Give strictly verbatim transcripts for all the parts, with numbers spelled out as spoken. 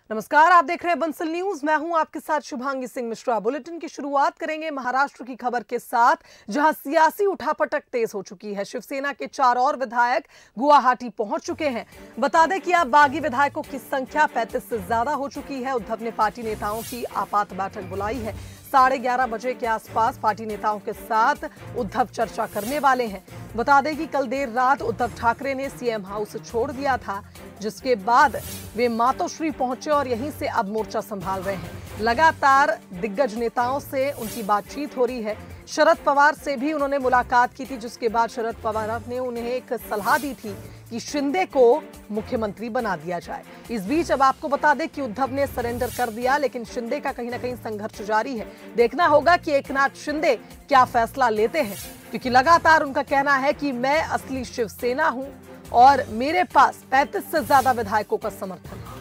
नमस्कार, आप देख रहे हैं बंसल न्यूज। मैं हूं आपके साथ शुभांगी सिंह मिश्रा। बुलेटिन की शुरुआत करेंगे महाराष्ट्र की खबर के साथ, जहां सियासी उठापटक तेज हो चुकी है। शिवसेना के चार और विधायक गुवाहाटी पहुंच चुके हैं। बता दें कि अब बागी विधायकों की संख्या पैंतीस से ज्यादा हो चुकी है। उद्धव ने पार्टी नेताओं की आपात बैठक बुलाई है। साढ़े ग्यारह बजे के आसपास पार्टी नेताओं के साथ उद्धव चर्चा करने वाले हैं। बता दें कि कल देर रात उद्धव ठाकरे ने सीएम हाउस छोड़ दिया था, जिसके बाद वे मातोश्री पहुंचे और यहीं से अब मोर्चा संभाल रहे हैं। लगातार दिग्गज नेताओं से उनकी बातचीत हो रही है। शरद पवार से भी उन्होंने मुलाकात की थी, जिसके बाद शरद पवार ने उन्हें एक सलाह दी थी कि शिंदे को मुख्यमंत्री बना दिया जाए। इस बीच अब आपको बता दें कि उद्धव ने सरेंडर कर दिया, लेकिन शिंदे का कहीं ना कहीं संघर्ष जारी है। देखना होगा कि एकनाथ शिंदे क्या फैसला लेते हैं, क्योंकि लगातार उनका कहना है कि मैं असली शिवसेना हूं और मेरे पास पैंतीस से ज्यादा विधायकों का समर्थन है।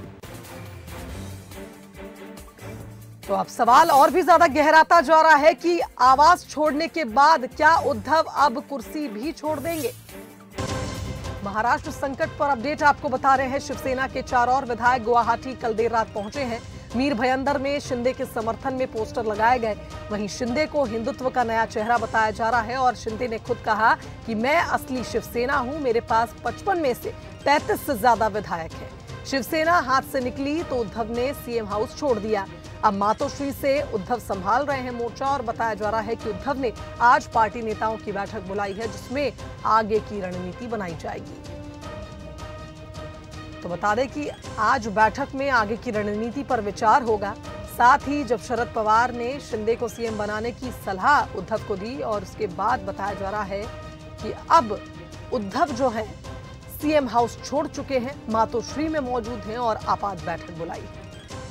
तो अब सवाल और भी ज्यादा गहराता जा रहा है कि आवाज छोड़ने के बाद क्या उद्धव अब कुर्सी भी छोड़ देंगे। महाराष्ट्र संकट पर अपडेट आपको बता रहे हैं। शिवसेना के चार और विधायक गुवाहाटी कल देर रात पहुंचे हैं। मीर भयंदर में शिंदे के समर्थन में पोस्टर लगाए गए। वहीं शिंदे को हिंदुत्व का नया चेहरा बताया जा रहा है और शिंदे ने खुद कहा कि मैं असली शिवसेना हूं, मेरे पास पचपन में से पैंतीस से ज्यादा विधायक हैं। शिवसेना हाथ से निकली तो उद्धव ने सीएम हाउस छोड़ दिया। अब मातोश्री से उद्धव संभाल रहे हैं मोर्चा और बताया जा रहा है कि उद्धव ने आज पार्टी नेताओं की बैठक बुलाई है, जिसमें आगे की रणनीति बनाई जाएगी। तो बता दें कि आज बैठक में आगे की रणनीति पर विचार होगा। साथ ही जब शरद पवार ने शिंदे को सीएम बनाने की सलाह उद्धव को दी और उसके बाद बताया जा रहा है कि अब उद्धव जो है सीएम हाउस छोड़ चुके हैं, मातोश्री में मौजूद हैं और आपात बैठक बुलाई है।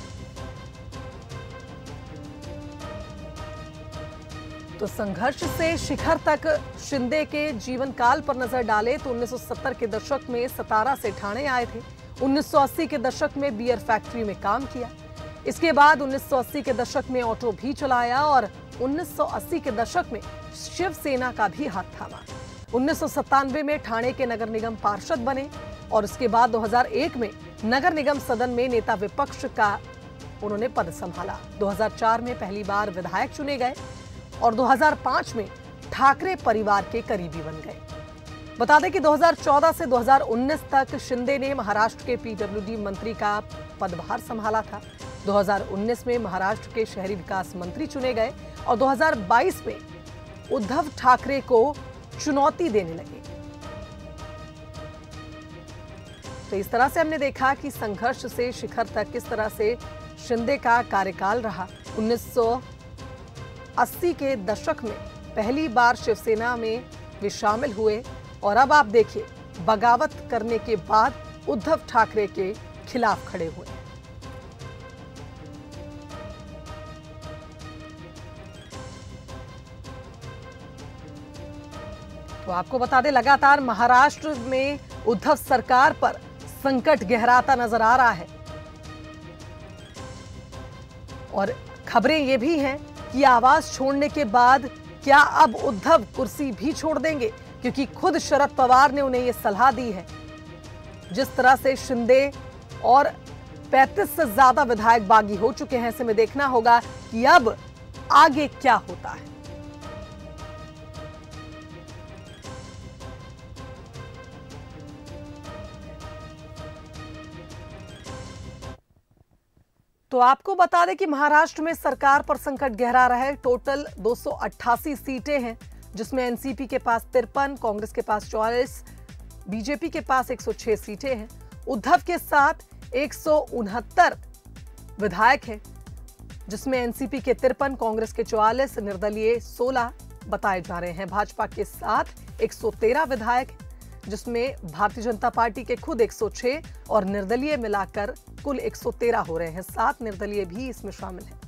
तो संघर्ष से शिखर तक शिंदे के जीवन काल पर नजर डाले तो उन्नीस सौ सत्तर के दशक में सतारा से ठाणे आए थे। उन्नीस सौ अस्सी के दशक में बियर फैक्ट्री में काम किया। इसके बाद उन्नीस सौ अस्सी के दशक में ऑटो भी चलाया और उन्नीस सौ अस्सी के दशक में शिवसेना का भी हाथ थामा। उन्नीस सौ सत्तानवे में ठाणे के नगर निगम पार्षद बने और उसके बाद दो हज़ार एक में नगर निगम सदन में नेता विपक्ष का उन्होंने पद संभाला। दो हज़ार चार में पहली बार विधायक चुने गए और दो हज़ार पाँच में ठाकरे परिवार के करीबी बन गए। बता दें कि दो हज़ार चौदह से दो हज़ार उन्नीस तक शिंदे ने महाराष्ट्र के पीडब्ल्यूडी मंत्री का पदभार संभाला था। दो हज़ार उन्नीस में महाराष्ट्र के शहरी विकास मंत्री चुने गए और दो हज़ार बाईस में उद्धव ठाकरे को चुनौती देने लगे। तो इस तरह से हमने देखा कि संघर्ष से शिखर तक किस तरह से शिंदे का कार्यकाल रहा। उन्नीस सौ अस्सी के दशक में पहली बार शिवसेना में वे शामिल हुए और अब आप देखिए बगावत करने के बाद उद्धव ठाकरे के खिलाफ खड़े हुए। तो आपको बता दें, लगातार महाराष्ट्र में उद्धव सरकार पर संकट गहराता नजर आ रहा है और खबरें ये भी हैं कि आवाज छोड़ने के बाद क्या अब उद्धव कुर्सी भी छोड़ देंगे, क्योंकि खुद शरद पवार ने उन्हें यह सलाह दी है। जिस तरह से शिंदे और पैंतीस से ज्यादा विधायक बागी हो चुके हैं, ऐसे में देखना होगा कि अब आगे क्या होता है। तो आपको बता दें कि महाराष्ट्र में सरकार पर संकट गहरा रहा है। टोटल दो सौ अट्ठासी सीटें हैं, जिसमें एनसीपी के पास तिरपन, कांग्रेस के पास चौवालीस, बीजेपी के पास एक सौ छह सीटें हैं। उद्धव के साथ एक सौ उनहत्तर विधायक हैं, जिसमें एनसीपी के तिरपन, कांग्रेस के चौवालीस, निर्दलीय सोलह बताए जा रहे हैं। भाजपा के साथ एक सौ तेरह विधायक, जिसमें भारतीय जनता पार्टी के खुद एक सौ छह और निर्दलीय मिलाकर कुल एक सौ तेरह हो रहे हैं। सात निर्दलीय भी इसमें शामिल हैं।